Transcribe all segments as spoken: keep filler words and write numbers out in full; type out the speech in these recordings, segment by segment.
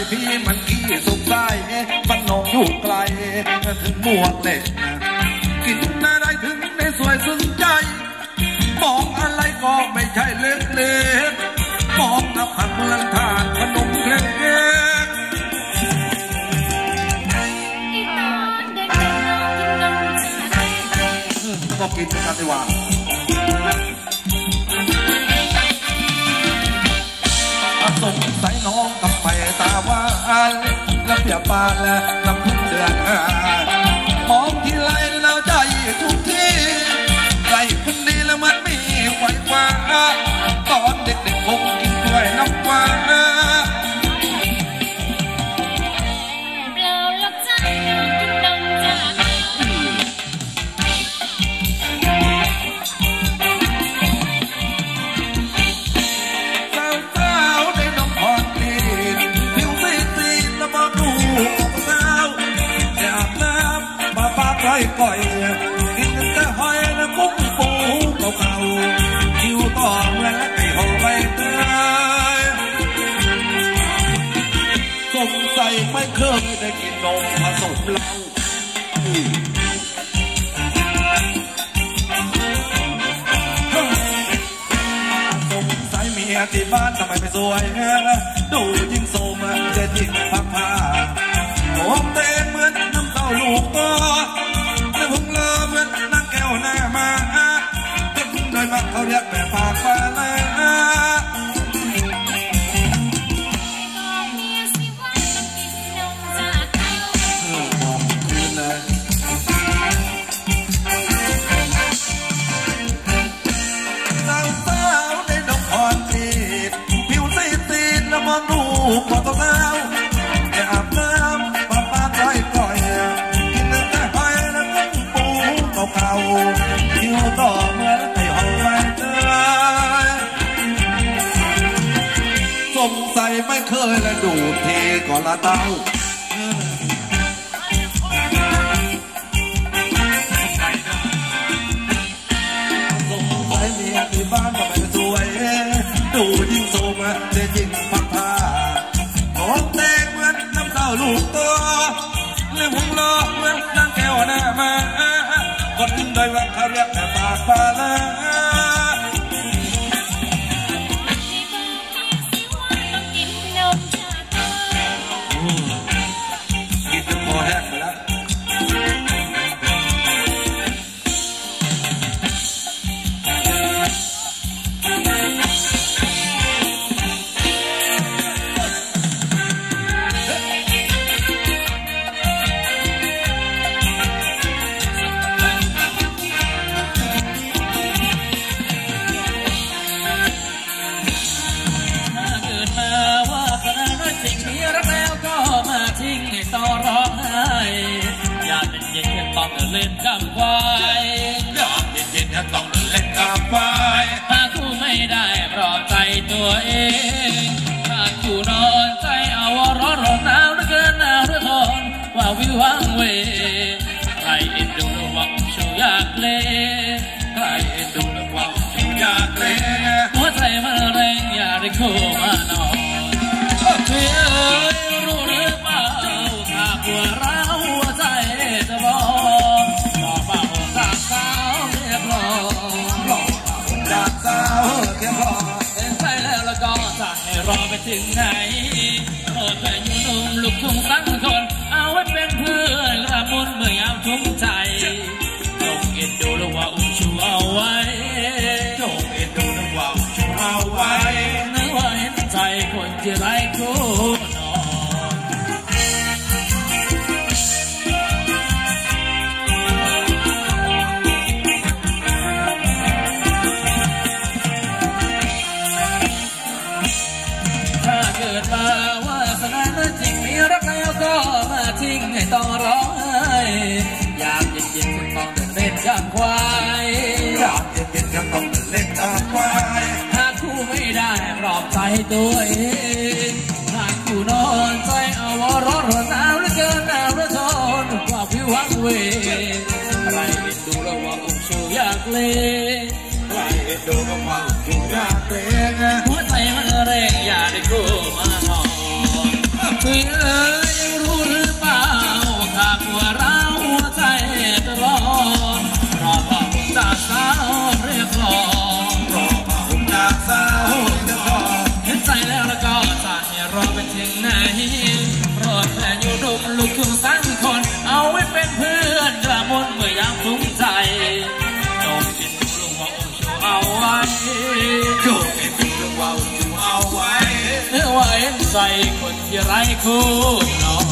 พี่มันขี้สุกใต้บ้านนองอยู่ไกลถึงหมวกเหล็กกินอะไรถึงได้สวยซึ้งใจมองอะไรก็ไม่ใช่เล็กๆมองหน้าผากเหมือนทานขนมเล็กๆก็กินกันดีกว่าสงสัยน้องกับไปตาหวานแล้วเปียปานและน้ำพึ่งเดือนห้ามองที่ไรแล้วใจทุกที่ไรคนดีแล้วมันมีไหวกว่าตอนเด็กๆคงกินกล้วยน้ำว้าเปล่าหลับใจกินนมจากก้อยก้อยกินแต่หอยและกุ้งปูเก่าๆคิวต่อเมื่อไก่หอใบเตยสงสัยไม่เคยได้กินนมผสมเหล้าสงสัยเมียที่บ้านทำไมไม่สวยดูยิ่งโสมเด็ดยิ่งพักผ้าโอ้เต้เหมือนน้ำเต้าลูกก็แต่ผมเลิศเหมือนนั่งแก้วหน้ามาเด็กโดยมักเขาเรียกแบบปากฟ้าละบอกคืนเลยสาวสาวได้ดอกอ่อนตีดผิวซีดซีดแล้วมองดูพอตัวสาวแอบอาบน้ำป้าป้าปล่อยปล่อยเก่าคิวต่อเมื่อไอ้หอใบเตยสงสัยไม่เคยและดูทีก่อนละเต้าสงสัยเมียที่บ้านทำไมไม่สวยดูยิ่งโสมเด็ดยิ่งพักผ้าหอมแตกเหมือนน้ำเต้าลูกตัวเรื่องหงล้อเหมือนนั่งแก้วหน้ามาคนโดยว่าเขาเรียกแต่ปากปลาละกินจนคอแห้งไปแล้วเล่นกับควายยอมเย็นๆจะต้องเล่นกับควายหากคู่ไม่ได้ปลอบใจตัวเองหากคู่นอนใจเอาว่าร้อนร้อนหนาวเหลือเกินหนาวเหลือทนว่าวิววังเวใครเอ็นดูระวังชูอยากเล่ใครเอ็นดูระวังชูอยากเล่หัวใจมันแรงอยากได้คู่มานอนเฮ้ยรู้หรือเปล่าถ้าปวดร้าวหัวใจจะบอกรอไปถึงไหนโอ้แต่อยู่นุ่มลูกทุ่งสังคนเอาไว้เป็นเพื่อนละมุนเมื่อยามทุ่งใจจงเอ็นดูและว่าอุ้มชูเอาไว้จงเอ็นดูและว่าอุ้มชูเอาไว้นึกว่าเห็นใจคนที่ไร้คู่นอนทิ้งให้ต้องร้องไห้อยากเย็นๆต้องเล่นกับควายอยากเย็นๆต้องเล่นกับควายหากคู่ไม่ได้ปลอบใจตัวเองหากคู่นอนใจเอาว่าร้อนร้อนหนาวเหลือเกินหนาวเหลือทนว่าผิววังเวใครเอ็นดูแล้วว่าอุ้มชูอยากเล่ใครเอ็นดูแล้วว่าอุ้มชูอยากเล่หัวใจมันแรงอยากได้คู่มาหอมคุยล่นใส่คนที่ไร้คู่นอน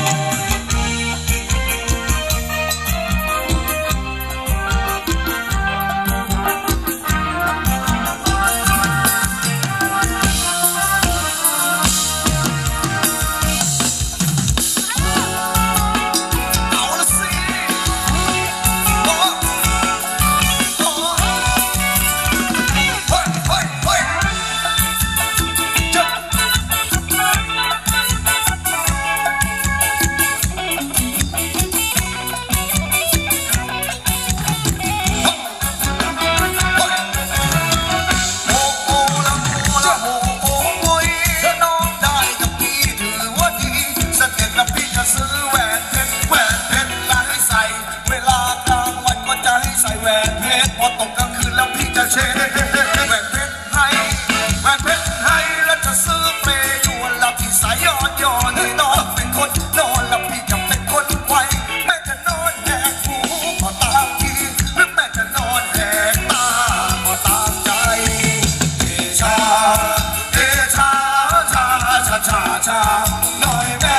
พอตกกลางคืนแล้วพี่จะเช็ดแหวนเพชรให้แหวนเพชรให้แล้วจะซื้อเปรย์ยวนแล้วพี่สายย้อนย้อนให้น้องเป็นคนนอนแล้วพี่จะเป็นคนไว้แม่จะนอนแหกหูก็ตามทีหรือแม่จะนอนแหกตาก็ตามใจเอชาเอชาชาชาชาชาหน่อยแม่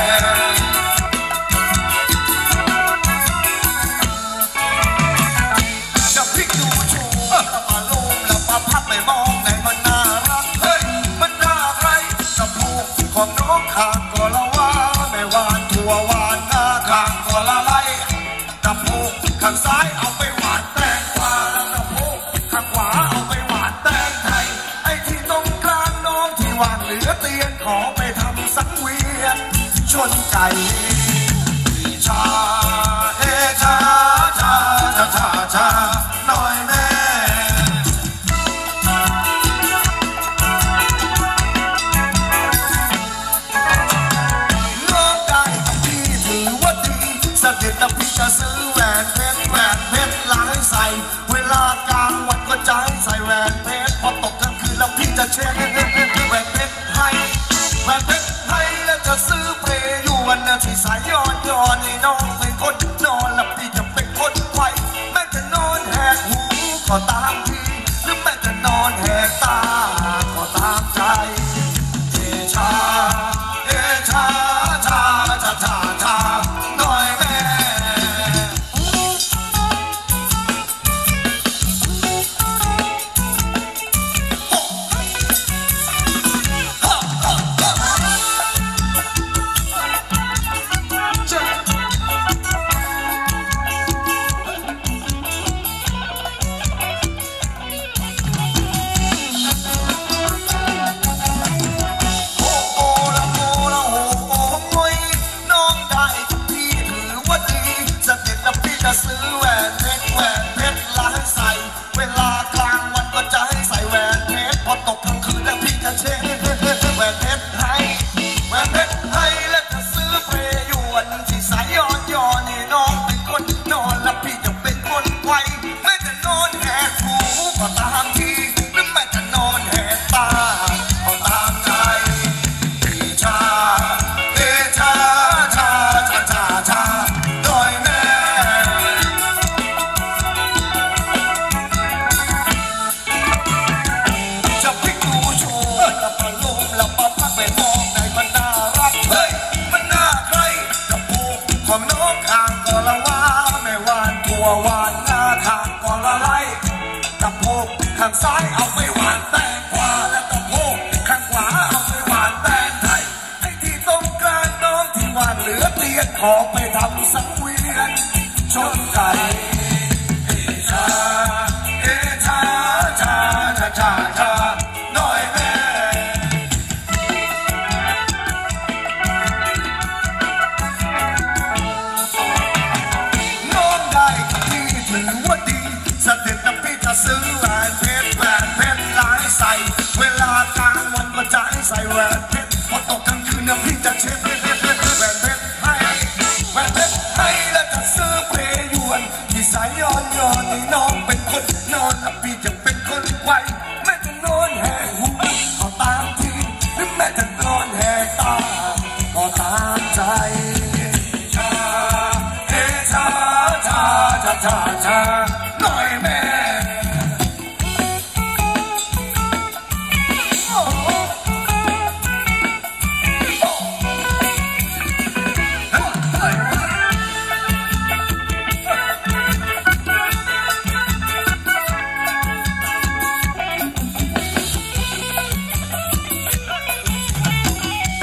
ของน้องข้างก็ละว่าแม่วานทั่ววานหน้าข้างก็ละไล่ตะปูข้างซ้ายเอาไปหวานแตงกวาแล้วตะปูข้างขวาเอาไปหวานแตงไทยไอ้ที่ตรงกลางน้องที่ว่างเหลือเตียนขอไปทำสังเวียนชนไก่ชาเอชาชาชาชาชาหน่อยแม่แล้วพี่จะซื้อแหวนเพชรแหวนเพชรล้างใส่เวลากลางวันก็จะให้ใส่แหวนเพชรพอตกกลางคืนแล้วพี่จะเช็ดแหวนเพชรให้แหวนเพชรให้แล้วจะซื้อเปรย์ยวนนะที่สายย้อนย้อนให้น้องเป็นคนนอนแล้วพี่จะเป็นคนไว้แม่จะนอนแหกหูก็ตามทีหรือแม่จะนอนแหกตาก็ตามใจเอชาเอชาชาชาชาชาหน่อยแม่จะซื้อแหวนเพชรแหวนเพชรล้างใส่เวลากลางวันก็จะให้ใส่แหวนเพชรพอตกกลางคืนแล้วพี่จะเช็ดแหวนเพชรให้แหวนเพชรให้แล้วจะซื้อเปรย์ยวนที่สายย้อนย้อนให้น้องเป็นคนนอนแล้วพี่จะเป็นคนไว้แม่จะนอนแหกหูก็ตามทีหรือแม่จะนอนแหกตาก็ตามใจเอชาเอชาชาชาชาชาหน่อยแม่ของน้องข้างก็ละว่าแม่วานทั่ววานหน้าข้างก็ละไล่ตะโพกข้างซ้ายเอาไปหวานแตงกวาและตะโพกข้างขวาเอาไปหวานแตงไทยไอ้ที่ตรงกลางน้องที่ว่างเหลือเตียนขอไปทำสังเวียนชนไก่เอชาเอชาชาชาชาชาหน่อยแม่สเด็จนะพี่จะซื้อแหวนเพชรแหวนเพชรล้างใส่เวลากลางวันก็จะให้ใส่แหวนเพชรพอตกกลางคืนนะพี่จะเช็ดแหวนเพชรให้แหวนเพชรให้แล้วจะซื้อเปรย์ยวนที่สายย้อนย้อนให้น้องเป็นคนนอนแล้วพี่จะเป็นคนไว้แม่จะนอนแหกหูก็ตามทีหรือแม่จะนอนแหกตาก็ตามใจชาเอชาชาชาชาชา